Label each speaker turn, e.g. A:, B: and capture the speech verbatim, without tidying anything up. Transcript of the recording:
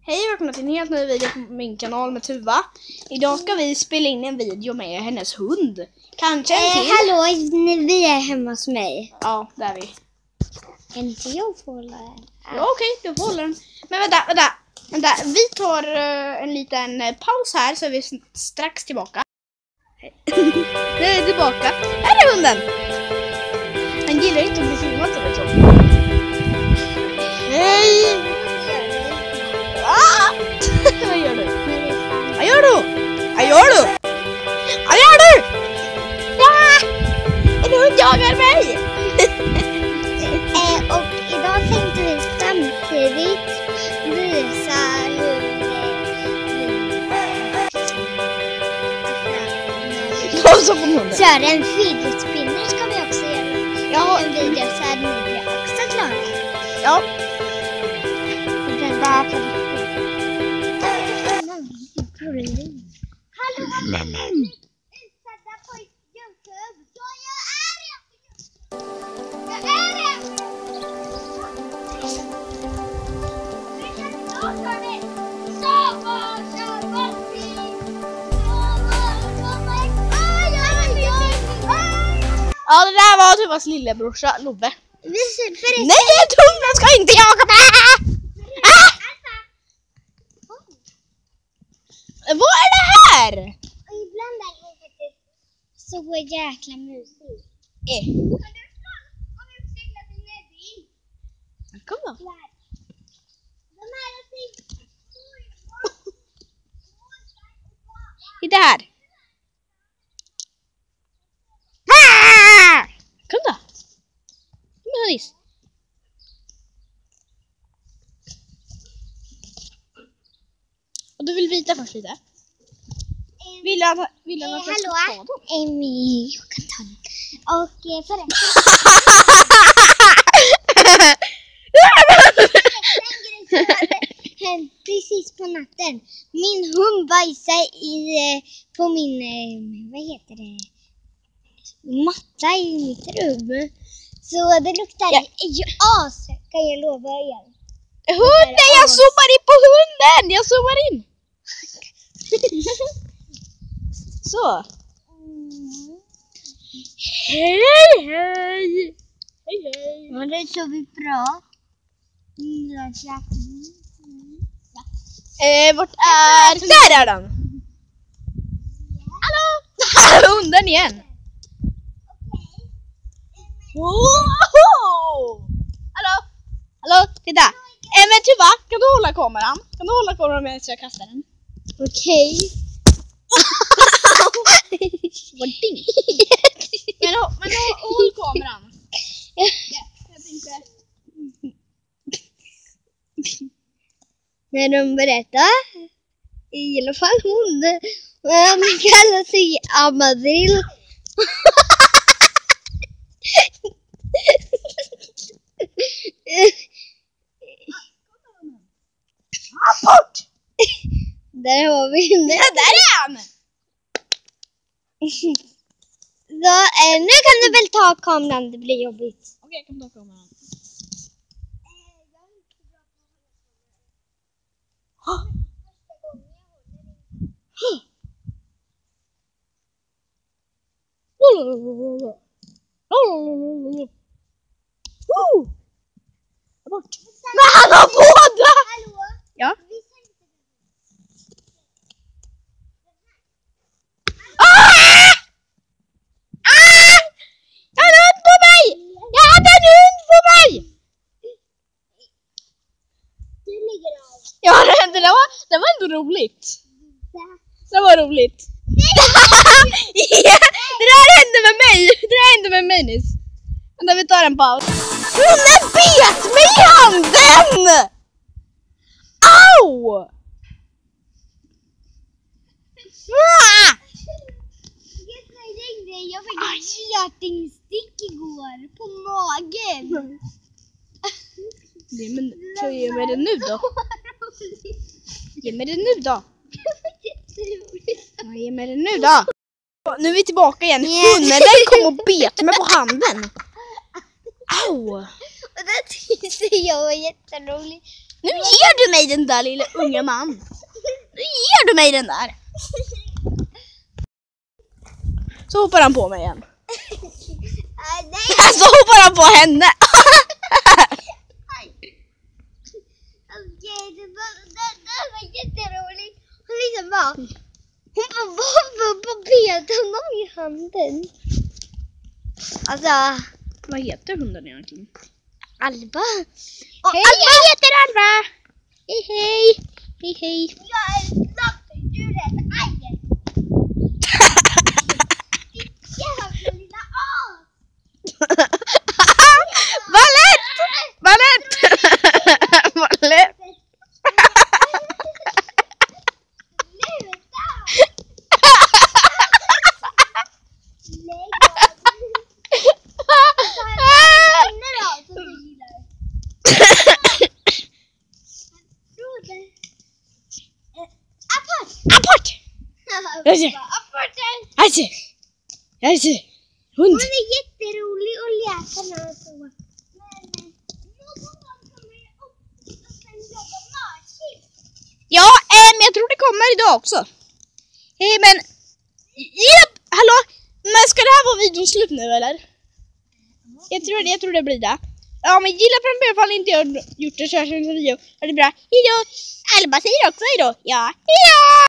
A: Hej och välkomna till en helt ny video på min kanal med Tuva. Idag ska vi spela in en video med hennes hund. Kanske en till.
B: Eh, hallå, vi är hemma hos mig.
A: Ja, där är vi.
B: Kan inte jag få hålla den?
A: Ja, okej, okay, du får hålla den. Men vänta, vänta, vänta. Vi tar uh, en liten uh, paus här så är vi strax tillbaka. Nu är vi tillbaka. Här är hunden. Han gillar inte att bli filmad till det så. Hej! Ah! Vad gör du? Vad gör du? Vad gör du? Vad gör du? Ah! En hund jagar mig!
B: eh, och idag tänkte vi samtidigt visa hur
A: vi
B: kör en fidget spinner ska vi också göra.
A: Ja.
B: En video så att ni blir också klara.
A: Ja.
B: Hallå,
A: mamma.
B: Utsatta på YouTube. Ja, jag är det. Jag är det. Vi kan prata med Sava, Sava,
A: Ja, det där var Tuvas lillebrorsa, Lobbe.
B: Förresten.
A: Nej, hunden ska inte jaga mig! Ah! Vad är det här?
B: Och ibland är det faktiskt så jäkla musik.
A: Eh.
B: Om vi cyklar till Nedin.
A: Kom då.
B: De här är till...
A: Titta här. Ah! Kom då. Kom då, Nis. Och du vill vita först lite? Vill han, vill han att jag ska ta dem?
B: Amy, jag kan ta den. Och eh, förresten. Hänt precis på natten. Min hund bajsade i, på min, vad heter det, matta i mitt rum. Så det luktar ja. as, kan jag lova er.
A: Hunden, jag zoomar in på hunden! Jag zoomar in! Så.
B: Mm.
A: Hej, hej! Hej, hej!
B: Ja, det så vi bra. Mm, ja.
A: Eh, vart är... Där är den! Hallå! Hunden igen! Wow! Hallå! Hallå, titta! Eh, men Tuva, kan du hålla kameran? Kan du hålla kameran medan jag kastar den?
B: Okej. Okay.
A: Vad ding! Men, men håll kameran. Ja, jag tänkte...
B: När de berättar, i alla fall hon, han kallar sig Amadrill.
A: Bort!
B: Där har vi den.
A: Ja, där är han!
B: Så, eh, nu kan du väl ta kameran, det blir jobbigt.
A: Okej, jag kan ta kameran. Bort. Men han har båda! Ja. Ah! Ah! Jag hade en hund på mig! Jag hade en hund på mig!
B: Du ligger av.
A: Ja, det, det, var, det var ändå roligt. Det var roligt. Ja, det där hände med mig. Det där hände med mig nyss. Vänta, vi tar en paus. Hunden bet mig i handen! Au! Ah!
B: Jag fick en getingstick igår på magen.
A: Nej, men kan jag ge mig det nu då? Ge mig det nu då. Ja, ge mig det nu då. Nu är vi tillbaka igen. Hunden den kom och bet mig på handen. Au!
B: Och det tyckte jag var jätteroligt.
A: Nu ger du mig den där lilla unga man. Nu ger du mig den där. Så hoppar han på mig igen. Så hoppar han på henne.
B: Okej, det var, det, det var jätteroligt. Hon liksom bara, hon bara var på bet honom i handen. Alltså,
A: vad heter hunden egentligen?
B: Alba.
A: Och hej, Alba heter Alba. Hej, hej. Hej, hej.
B: Jag är slaktdjuret. Aj! Ditt jävla lilla as.
A: Ballett! Ballett! Ballett! Alltså, alltså, hund.
B: Hon är jätterolig att läsa när hon så. Men någon gång kommer det upp och sen jobba marsigt.
A: Ja, eh, men jag tror det kommer idag också. Hej, men ja, hallå, men ska det här vara videon slut nu eller? Jag tror det, jag tror det blir det. Ja, men gilla på den ifall inte jag gjort det så här som video. Ha det bra. Hejdå. Alba säger också hejdå. Ja, hejdå.